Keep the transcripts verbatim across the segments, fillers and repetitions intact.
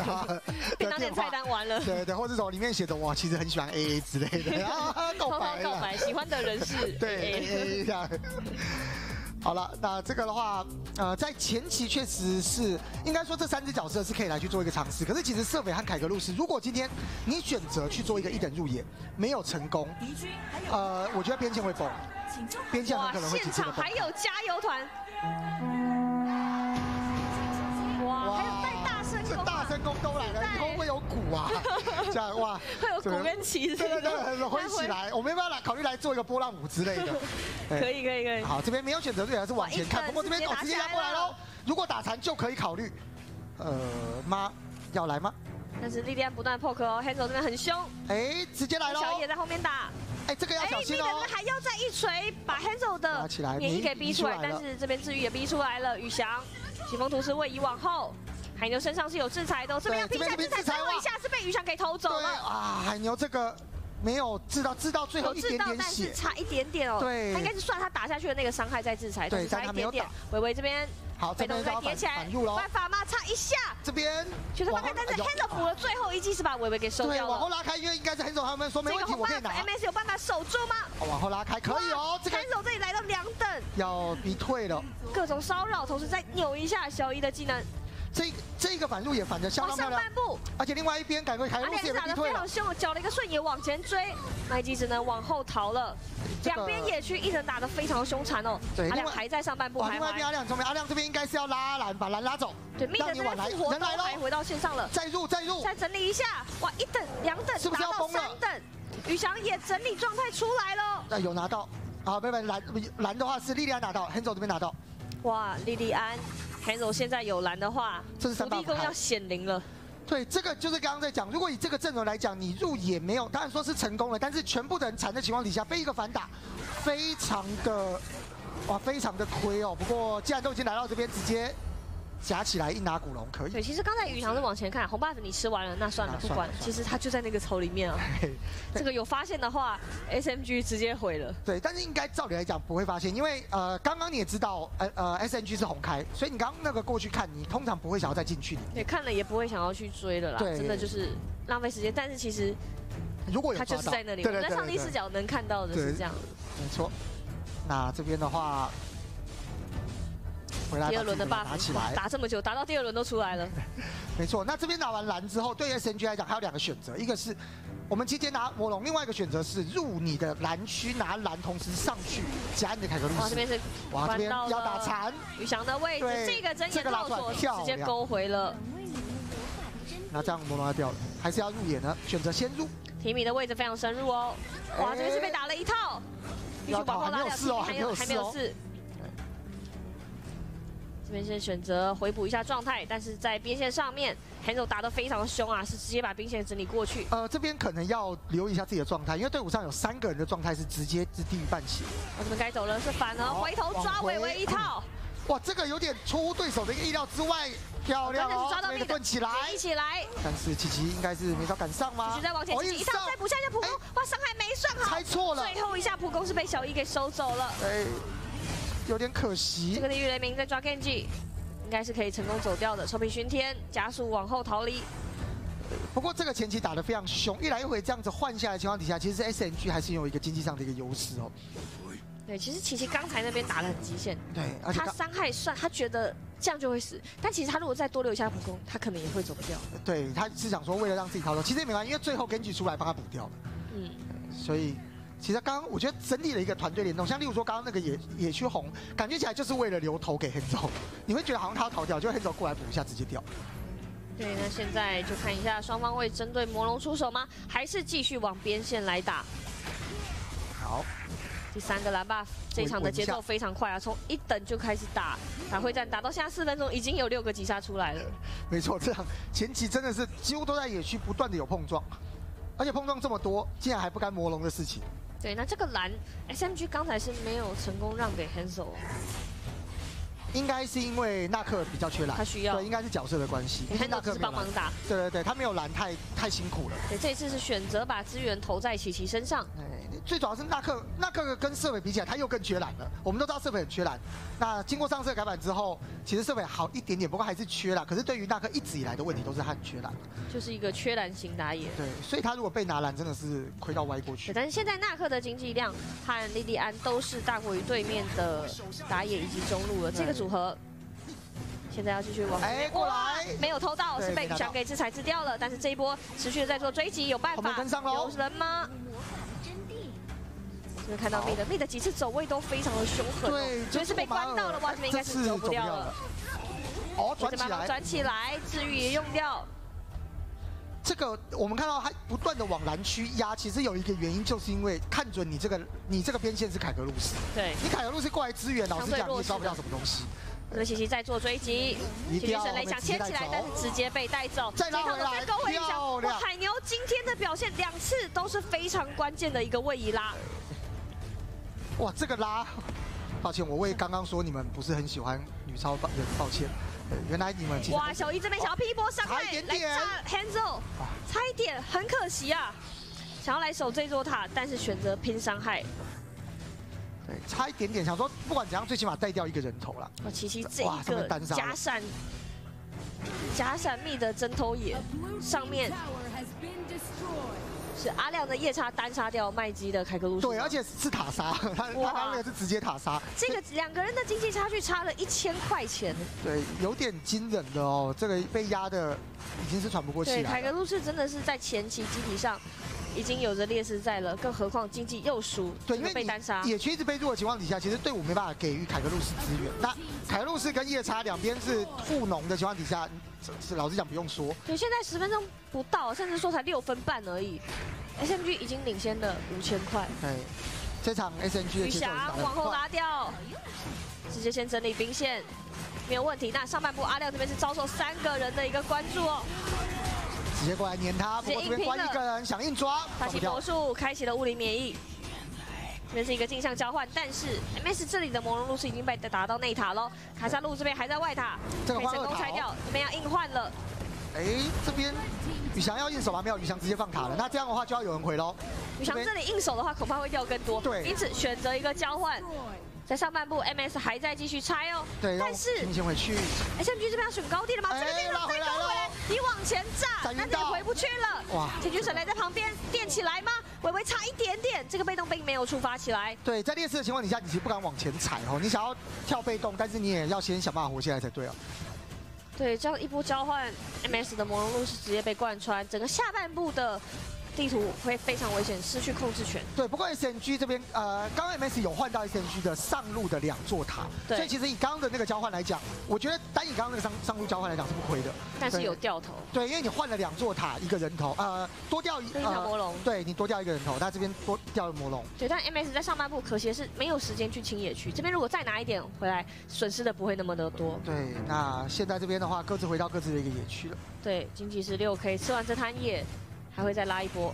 啊， 便当店菜单完了， 对对，或者说里面写的哇，其实很喜欢 A A 之类的，啊，告白告白，喜欢的人是对 A A 这样。好了，那这个的话，呃，在前期确实是应该说这三只角色是可以来去做一个尝试。可是其实瑟斐和凯格路斯，如果今天你选择去做一个一等入野，没有成功，呃，我觉得边线会崩，边线很可能会直接的崩。 还有加油团，哇，还有带大声这公， 大声公都来了，以后会有鼓啊，这样哇， 会有鼓跟旗， 对对对，很挥起来。我们要不要来考虑来做一个波浪舞之类的？ 可以可以可以。 好，这边没有选择对，还是往前看。不过这边哦，直接拉过来喽。如果打残就可以考虑。呃，妈要来吗？ 但是莉莉安不断 poke 哦 ，Hanzo 这边很凶。 哎，直接来喽。 小野在后面打。 哎，这个要小心哦。 哎，还要再一锤把 Hanzo 的免疫给逼出来，但是这边治愈也逼出来了。宇翔，疾风图是位移往后。海牛身上是有制裁的，这边要拼下制裁，最后一下是被宇翔给偷走了。 啊，海牛这个没有治到，治到最后一点点血， 但是差一点点哦。对，他应该是算他打下去的那个伤害在制裁， 对， 差一点点。微微这边好，这边再叠起来，办法吗？差一下。 这边确实放开，但是 Hanzo 补了最后一击是把微微给收掉了。 对，往后拉开，因为应该是 Hanzo 他们说没问题，我可以拿。 M S 有办法守住吗？ 往后拉开，可以哦。这个 Hanzo 这里来到两等， 要逼退了， 各种骚扰，同时再扭一下小一的技能。 这这个反路也反的相当漂亮， 上半部， 而且另外一边赶快凯路斯也被逼退了， 非常凶，搅了一个瞬移往前追，麦基只能往后逃了。两边野区一人打得非常凶残哦，阿亮还在上半部徘徊。 另外一边阿亮很聪明，阿亮这边应该是要拉蓝，把蓝拉走， 对，命的这边复活都还回到线上了， 再入再入， 再整理一下，哇，一等两等， 是不是要崩了？ 三等，宇翔也整理状态出来了， 那有拿到，好，没有蓝蓝的话是莉莉安拿到 ，Hanzo 这边拿到， 哇，莉莉安。Hanzo 现在有蓝的话， 这是三把地宫要显灵了。 对，这个就是刚刚在讲，如果以这个阵容来讲，你入也没有，当然说是成功了，但是全部的人残的情况底下，被一个反打，非常的哇，非常的亏哦。不过既然都已经来到这边，直接夹起来一拿古龙可以。 对，其实刚才宇翔是往前看，红 buff 你吃完了，那算了，不管。其实他就在那个槽里面啊。这个有发现的话 ，S M G 直接毁了。 对，但是应该照理来讲不会发现，因为呃，刚刚你也知道，呃呃 ，S M G 是红开，所以你刚刚那个过去看，你通常不会想要再进去里面。 对，看了也不会想要去追了啦。对，真的就是浪费时间。但是其实如果有他就是在那里，我们在上帝视角能看到的是这样。 没错。那这边的话。 第二轮的 buff 打起来， 打这么久，打到第二轮都出来了。 没错，那这边打完蓝之后，对 S N G 来讲还有两个选择，一个是我们直接拿魔龙，另外一个选择是入你的蓝区拿蓝，同时上去夹你的凯格路斯。 哇，这边是哇，这边要打残宇翔的位置，这个睁眼套索直接勾回了。 那这样魔龙要掉了，还是要入野呢？选择先入。 提米的位置非常深入哦。哇，这边是被打了一套，必须往后拉两次，还有还没有事。这边先选择回补一下状态，但是在边线上面 ，Hanzo 打得非常凶啊，是直接把兵线整理过去。 呃，这边可能要留意一下自己的状态，因为队伍上有三个人的状态是直接是低于半血。 我这边该走了，是反而回头抓伟伟一套。 哇，这个有点出乎对手的一个意料之外，漂亮哦！ 抓到命盾起来， 一起来。 但是琪琪应该是没法赶上吗？ 继续再往前进一套，再补下一下普攻，哇，伤害没算好， 猜错了。 最后一下普攻是被小一给收走了。 哎，有点可惜。 这个地狱雷鸣在抓 Genji。应该是可以成功走掉的，臭屁熏天加速往后逃离。 不过这个前期打得非常凶，一来一回这样子换下来的情况底下，其实 S N G 还是有一个经济上的一个优势哦。 对，其实琪琪刚才那边打得很极限， 对， 而且他伤害算，他觉得这样就会死，但其实他如果再多留一下普攻，他可能也会走不掉。 对，他是想说为了让自己逃走，其实也没关系，因为最后Genji出来帮他补掉了。嗯，所以。其实刚刚我觉得整体的一个团队联动，像例如说刚刚那个野野区红，感觉起来就是为了留头给Hanzo，你会觉得好像他要逃掉，就Hanzo过来补一下直接掉。 对，那现在就看一下双方会针对魔龙出手吗？还是继续往边线来打？ 好， 第三个蓝 buff， 这一场的节奏非常快啊，从一等就开始打打会战，打到现在四分钟，已经有六个击杀出来了。 没错，这场前期真的是几乎都在野区不断的有碰撞，而且碰撞这么多，竟然还不干魔龙的事情。 对，那这个蓝 S M G 刚才是没有成功让给 Hanzo， 应该是因为纳克比较缺蓝， 他需要， 对，应该是角色的关系。 Hanzo 只是帮忙打， 对对对，他没有蓝太太辛苦了。 对，这一次是选择把资源投在琪琪身上。 哎， 最主要是纳克，纳克跟瑟斐比起来，他又更缺篮了。我们都知道瑟斐很缺篮，那经过上次改版之后，其实瑟斐好一点点，不过还是缺篮。可是对于纳克一直以来的问题都是他很缺篮， 就是一个缺篮型打野。 对，所以他如果被拿篮，真的是亏到歪过去。 但是现在纳克的经济量和莉莉安都是大过于对面的打野以及中路了，这个组合。 现在要继续往哎过来， 没有偷到，是被宇翔给制裁制掉了。但是这一波持续的在做追击，有办法跟上有人吗？这边看到 mid mid 几次走位都非常的凶狠， 对， 就是被关到了，哇，这边应该是走不掉了。 哦，转起来， 转起来，治愈也用掉。 这个我们看到他不断的往蓝区压，其实有一个原因，就是因为看准你这个你这个边线是凯格路斯， 对， 你凯格路斯过来支援，老实讲你也抓不到什么东西。 这边琪琪在做追击，奇军神雷想牵起来，但是直接被带走。 再拉回来，漂亮！ 海牛今天的表现两次都是非常关键的一个位移拉。 哇，这个拉，抱歉，我为刚刚说你们不是很喜欢女超抱抱歉。原来你们其实哇，小一这边想要劈一波伤害，来炸 Hanzo， 差一点，很可惜啊！想要来守这座塔，但是选择拼伤害。 对，差一点点，想说不管怎样，最起码带掉一个人头了。 哦，琪琪这一个假闪，假闪密的针头野上面是阿亮的夜叉单杀掉麦基的凯格鲁斯。 对，而且是塔杀，他他刚刚那个是直接塔杀。 这个两个人的经济差距差了一千块钱。 对，有点惊人的哦，这个被压的已经是喘不过气来。 对，凯格鲁斯真的是在前期机体上。 已经有着劣势在了，更何况经济又输， 对，因为被单杀， 野区一直被弱的情况底下，其实队伍没办法给予凯格路斯支援。那凯格路斯跟夜叉两边是互农的情况底下，是老实讲不用说。 对，现在十分钟不到，甚至说才六分半而已 ，S M G 已经领先了五千块。 对，这场 S M G 的宇翔往后拉掉，直接先整理兵线，没有问题。那上半部阿亮这边是遭受三个人的一个关注哦。 直接过来黏他，不过这边关一个人想硬抓， 发起魔术，开启了物理免疫。这边是一个镜像交换，但是 M S 这里的魔龙路是已经被打到内塔喽。卡萨路这边还在外塔， 这个可以成功拆掉，这边要硬换了。 哎，这边宇翔要硬手吗？没有，宇翔直接放塔了。那这样的话就要有人回喽。 宇翔这里硬手的话，恐怕会掉更多。 对， 因此选择一个交换。 在上半部 ，M S 还在继续拆哦。 对， 但是先回去 ，S M G 这边要选高地了吗？这个地方再勾回来，你往前炸，但是也回不去了。哇！铁军神雷在旁边垫起来吗？微微差一点点，这个被动并没有触发起来。 对，在劣势的情况底下，你其实不敢往前踩哦。你想要跳被动，但是你也要先想办法活下来才对哦。 对，这样一波交换 ，M S 的魔龙路是直接被贯穿，整个下半部的。 地图会非常危险，失去控制权。 对，不过 S M G 这边，呃，刚刚 M S 有换到 S M G 的上路的两座塔，所以其实以刚刚的那个交换来讲，我觉得单以刚刚那个上上路交换来讲是不亏的。 但是有掉头。 对，因为你换了两座塔，一个人头，呃，多掉一条魔龙。 对你多掉一个人头，那这边多掉了魔龙。 对，但 M S 在上半部可惜是没有时间去清野区，这边如果再拿一点回来，损失的不会那么的多。 对，那现在这边的话，各自回到各自的一个野区了。 对，经济是六 K， 吃完这摊野，还会再拉一波。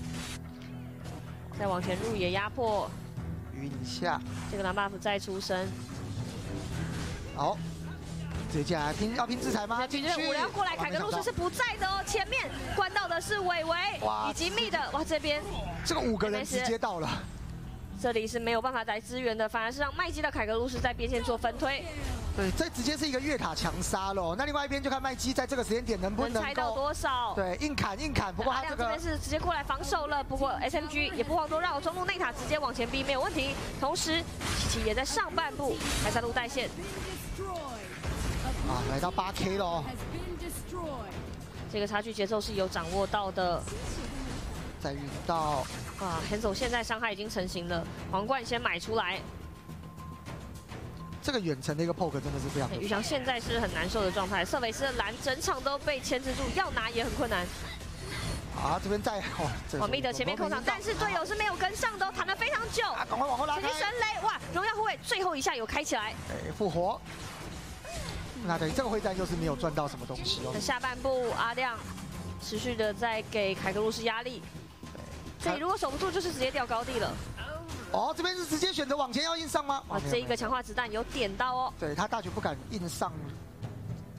再往前入野压迫， 晕一下。 这个蓝 buff 再出生。 好，直接进来拼，要拼制裁吗？ 进去。五聊过来，凯格路斯是不在的哦。前面关到的是伟伟以及密的，哇，这边这个五个人直接到了。 这里是没有办法来支援的，反而是让麦基的凯格路斯在边线做分推。 对，这直接是一个越塔强杀喽。那另外一边就看麦基在这个时间点能不能猜到多少？ 对，硬砍硬砍。不过他这个这边是直接过来防守了。不过 S M G 也不遑多让，中路内塔直接往前逼没有问题。同时，琪琪也在上半部凯撒路带线。 啊，来到八 K 喽。 这个差距节奏是有掌握到的。 再遇到啊 ，Hanzo 现在伤害已经成型了，皇冠先买出来。 这个远程的一个 poke 真的是非常。 宇翔现在是很难受的状态，瑟维斯的蓝整场都被牵制住，要拿也很困难。 啊，这边在哦， 王密的前面控场，但是队友是没有跟上的，弹了非常久。 啊，赶快往后拉开！ 神雷，哇，荣耀护卫最后一下有开起来。 哎，复活。那等于这个会战就是没有赚到什么东西哦。 下半部阿亮持续的在给凯格路斯压力，这里如果守不住，就是直接掉高地了。 哦，这边是直接选择往前要硬上吗？ 哇，这一个强化子弹有点到哦。 对他大局不敢硬上，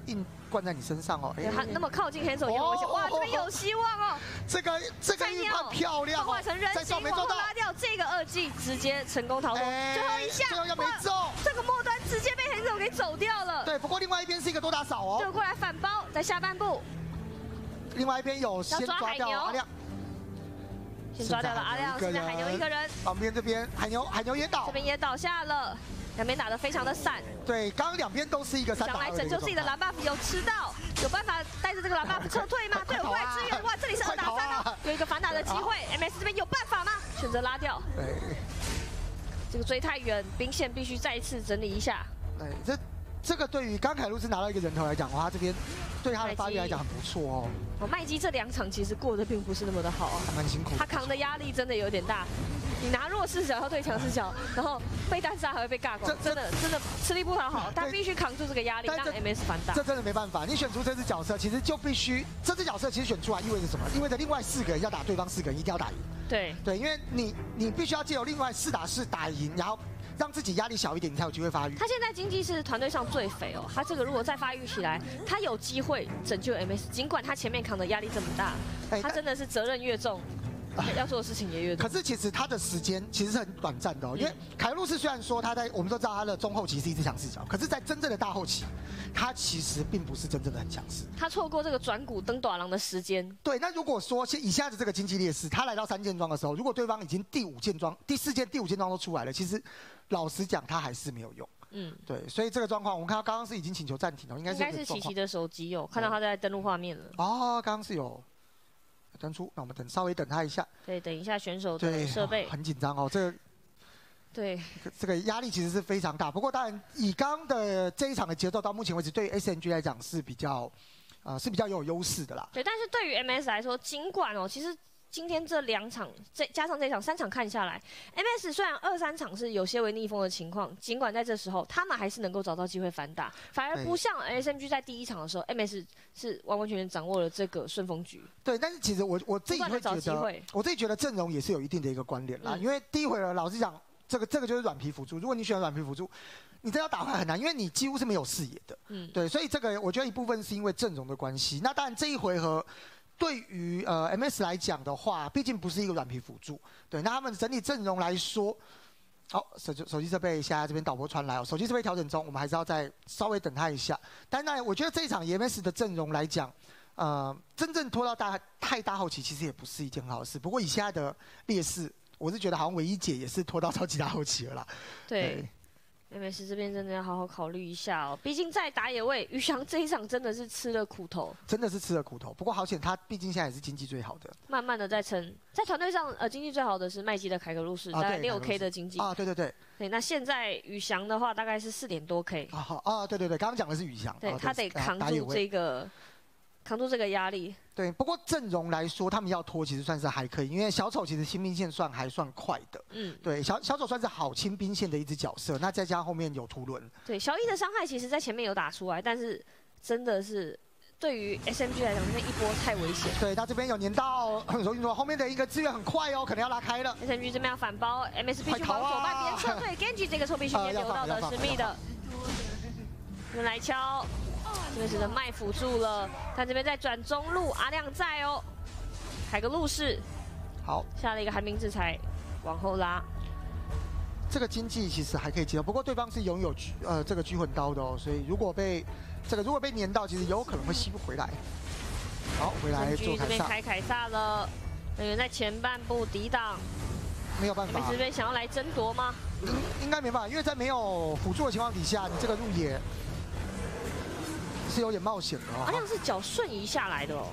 硬灌在你身上哦。 对，他那么靠近Hanzo也很危险。哇，这边有希望哦。 这个这个预判漂亮， 化成人形往后拉掉，这个二技直接成功逃脱。最后一下， 最后又没中， 这个末端直接被Hanzo给走掉了。 对，不过另外一边是一个多打少哦。 就过来反包，在下半部。 另外一边有先抓掉阿亮。 先抓掉了阿亮，现在海牛一个人。 旁边这边海牛，海牛也倒， 这边也倒下了，两边打得非常的散。 对，刚刚两边都是一个三打二。 想来拯救自己的蓝 buff， 有吃到，有办法带着这个蓝 buff 撤退吗？队友过来支援，哇，这里是二打三哦，有一个反打的机会 ，M S 这边有办法吗？选择拉掉。 对， 这个追太远，兵线必须再一次整理一下。 对，这这个对于刚凯路斯拿到一个人头来讲的话，这边对他的发育来讲很不错哦。 哦，麦基这两场其实过得并不是那么的好啊， 蛮辛苦。 他扛的压力真的有点大，你拿弱势角要对强势角，然后被单杀还会被尬光，真的真的吃力不讨好。他必须扛住这个压力，让 M S 反打。 这真的没办法，你选出这只角色，其实就必须这只角色其实选出来意味着什么？意味着另外四个人要打对方四个人，一定要打赢。 对对，因为你你必须要借由另外四打四打赢，然后。 让自己压力小一点，你才有机会发育。 他现在经济是团队上最肥哦，他这个如果再发育起来，他有机会拯救 M S。尽管他前面扛的压力这么大，他真的是责任越重，要做的事情也越多。 可是其实他的时间其实是很短暂的哦，因为凯路斯虽然说他在我们都知道他的中后期是一只强势角，可是，在真正的大后期，他其实并不是真正的很强势。 他错过这个转骨登短廊的时间。对， 那如果说现以下的这个经济劣势，他来到三件装的时候，如果对方已经第五件装、第四件、第五件装都出来了，其实。 老实讲，他还是没有用。嗯，对，所以这个状况，我们看到刚刚是已经请求暂停了，应该是应该是琪琪的手机哦，看到他在登录画面了。 哦，刚刚是有登出，那我们等稍微等他一下。 对，等一下选手的设备。 很紧张哦，这个。 对， 这个压力其实是非常大。不过当然，以刚刚的这一场的节奏，到目前为止，对于 S M G 来讲是比较，呃，是比较有优势的啦。 对，但是对于 M S 来说，尽管哦，其实。 今天这两场，这加上这场三场看下来 ，M S 虽然二三场是有些为逆风的情况，尽管在这时候他们还是能够找到机会反打，反而不像 S M G 在第一场的时候 ，M S 是完完全全掌握了这个顺风局。 对，但是其实我我自己会觉得，我自己觉得阵容也是有一定的一个关联啦，嗯、因为第一回合老实讲，这个这个就是软皮辅助，如果你选软皮辅助。 你这要打回来很难，因为你几乎是没有视野的。嗯，对，所以这个我觉得一部分是因为阵容的关系。那当然这一回合对于呃 M S 来讲的话，毕竟不是一个软皮辅助。对，那他们整体阵容来说，好，手手机设备现在这边导播传来哦，手机设备调整中，我们还是要再稍微等他一下。但那我觉得这一场 M S 的阵容来讲，呃，真正拖到大太大后期，其实也不是一件很好的事。不过以现在的劣势，我是觉得好像唯一解也是拖到超级大后期了啦。 对。对 M S 这边真的要好好考虑一下哦，毕竟在打野位，于翔这一场真的是吃了苦头， 真的是吃了苦头。不过好险，他毕竟现在也是经济最好的， 慢慢的在撑。在团队上，呃，经济最好的是麦基的凯格路士，大概六 K 的经济啊，对对对。 对，那现在宇翔的话大概是四点多 K 啊，好啊，对对对，刚刚讲的是宇翔， 对他得扛住这个。 扛住这个压力， 对。不过阵容来说，他们要拖其实算是还可以，因为小丑其实清兵线算还算快的。嗯，对，小小丑算是好清兵线的一只角色。那再加上后面有图轮， 对，小一的伤害其实在前面有打出来，但是真的是对于 S M G 来讲，那一波太危险。 对，他这边有粘到，所以说后面的一个资源很快哦，可能要拉开了。 S M G 这边要反包 ，M S 必须往左半边撤退 ，Genji 这个臭屁训练留到的是密的，人来敲。 这边只能卖辅助了，他这边在转中路，阿亮在哦，凯格路士， 好， 下了一个寒冰制裁，往后拉。 这个经济其实还可以接受，不过对方是拥有呃这个拘魂刀的哦，所以如果被这个如果被粘到，其实有可能会吸不回来。好，回来做凯撒。 这边开凯撒了，人员在前半部抵挡， 没有办法。 你们这边想要来争夺吗？ 应应该没办法，因为在没有辅助的情况底下，你这个入野。 是有点冒险的哦， 好像是脚瞬移下来的哦，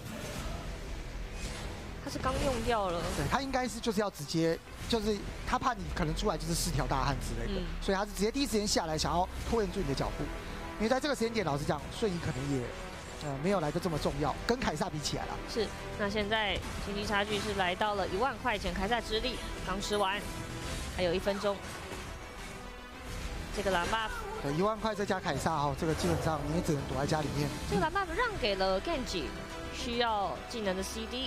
他是刚用掉了。 对他应该是就是要直接，就是他怕你可能出来就是四条大汉之类的，嗯、所以他是直接第一时间下来，想要拖延住你的脚步。因为在这个时间点，老实讲，瞬移可能也呃没有来的这么重要，跟凯撒比起来了。 是，那现在经济差距是来到了一万块钱，凯撒之力刚吃完，还有一分钟。这个蓝 buff。 对，一万块再加凯撒哈，这个基本上你也只能躲在家里面。 这个蓝 buff 让给了 Genji， 需要技能的 C D。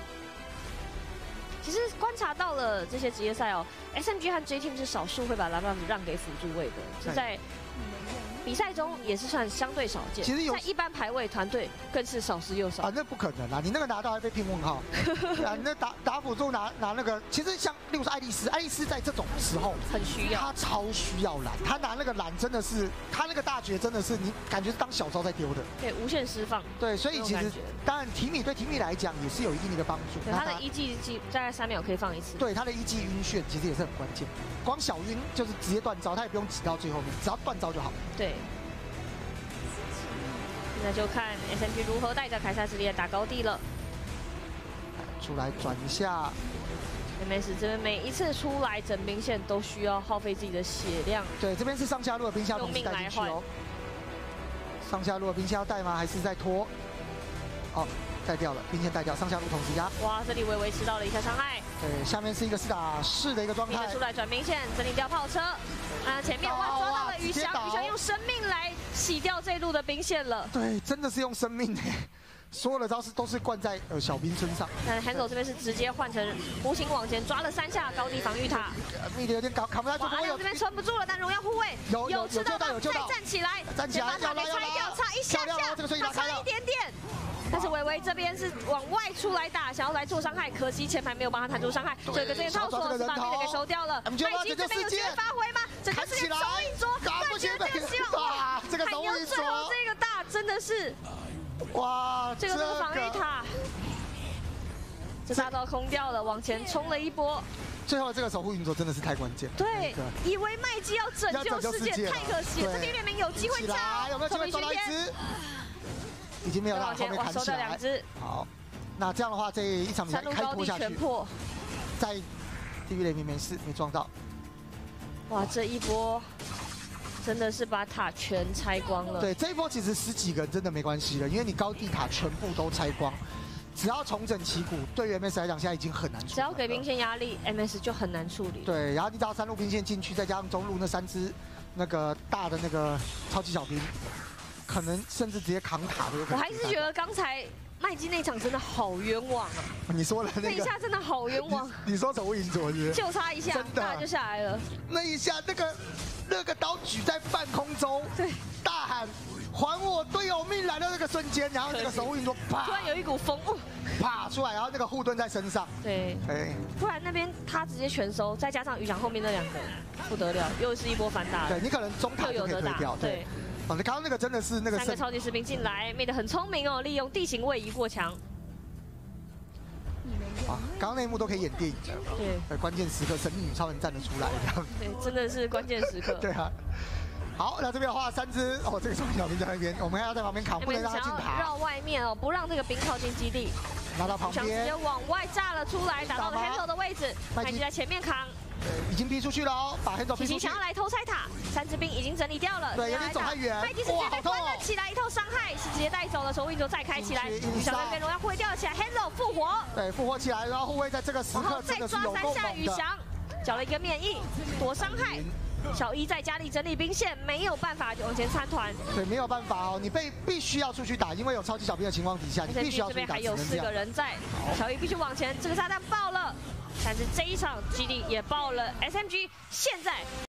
其实观察到了这些职业赛哦 ，S M G 和 J Team 是少数会把蓝 buff 让给辅助位的，是在比赛中也是算相对少见。其实有在一般排位团队更是少之又少啊，那不可能啦！你那个拿到还被拼问号，啊，你那打打辅助拿拿那个，其实像例如说爱丽丝，爱丽丝在这种时候很需要， 他超需要蓝，他拿那个蓝真的是，他那个大绝真的是你感觉是当小招在丢的， 对，无限释放。 对，所以其实当然提米对提米来讲也是有一定的帮助。 对，他的一技大概三秒可以放一次。 对，他的一技晕眩其实也是很关键，光小晕就是直接断招，他也不用挤到最后面，只要断招就好。 对。现在就看 S M G 如何带着凯撒之力来打高地了。 出来转一下 ，M S 这边每一次出来整兵线都需要耗费自己的血量。 对，这边是上下路的兵线同时带进去哦。上下路的兵线要带吗？还是在拖？哦，带掉了，兵线带掉，上下路同时压。 哇，这里微微吃到了一下伤害。 对，下面是一个四打四的一个状态。 出来转兵线，整理掉炮车。啊，前面哇抓到了鱼翔，鱼翔用生命来洗掉这一路的兵线了。 对，真的是用生命哎。所有的招式都是灌在呃小兵身上。 但 Hanzo 这边是直接换成弧形往前抓了三下高地防御塔。 密的有点扛扛不太住。 阿良这边撑不住了，但荣耀护卫有有吃到的，再站起来， 站起来， 要拉要拉，差一下下，他差一点点。但是维维这边是往外出来打，想要来做伤害，可惜前排没有帮他弹出伤害。这个这个套索是把密的给收掉了。麦基这边有机会发挥吗？整个是手一啄，断绝了这个希望。哇， 这个手一最后这个大真的是。 哇， 这个这个防御塔，这大招空掉了，往前冲了一波。 最后这个守护云卓真的是太关键。 对，以为麦基要拯救世界，太可惜了。这边明明有机会插， 有没有机会抓到一只？已经没有了，后面砍起来。好，那这样的话，这一场比赛开拖下去，在地狱雷鸣没事，没撞到。 哇，这一波。真的是把塔全拆光了。 对，这一波其实十几个人真的没关系了，因为你高地塔全部都拆光，只要重整旗鼓，对于 M S 来讲现在已经很难处理。 只要给兵线压力 ，M S 就很难处理。 对，然后你只要三路兵线进去，再加上中路那三只那个大的那个超级小兵，可能甚至直接扛塔都有可能。 我还是觉得刚才麦基那场真的好冤枉啊！ 你说了那个那一下真的好冤枉。 你, 你说守护云卓是？ 就差一下， 真的就下来了。 那一下那个。那个刀举在半空中， 对， 大喊“还我队友命”来的那个瞬间，然后那个守护云卓啪， 突然有一股风，哦， 啪出来，然后那个护盾在身上， 对， 哎， 不然那边他直接全收，再加上鱼翔后面那两个，不得了，又是一波反打。 对你可能中塔就可以推掉，对。哦，你刚刚那个真的是那个三个超级士兵进来，妹的很聪明哦，利用地形位移过墙。 啊，刚刚那一幕都可以演电影的，对，关键时刻神秘女超人站得出来，这样， 对，真的是关键时刻。 对啊，好，那这边画三只，哦，这个超级小兵在那边，我们还要在旁边扛，不能让他进塔， 绕外面哦，不让这个兵靠近基地， 拿到旁边， 直接往外炸了出来，打到了 Hanzo 的位置，麦基在前面扛。 已经逼出去了哦，把 Hanzo 逼出去。 想要来偷拆塔，三只兵已经整理掉了。 对，有点走太远。 麦基直接被关了起来，一套伤害是直接带走了，守护云卓再开起来。鱼翔那边荣耀护卫掉了起来 ，Hanzo 复活。 对，复活起来，然后护卫在这个时刻真的是有够猛的。再抓三下鱼翔，缴了一个免疫，躲伤害。小一在家里整理兵线，没有办法往前参团。 对，没有办法哦，你被必须要出去打，因为有超级小兵的情况底下，你必须要出去打。 这边还有四个人在，小一必须往前，这个炸弹爆了。但是这一场基地也爆了 ，S M G 现在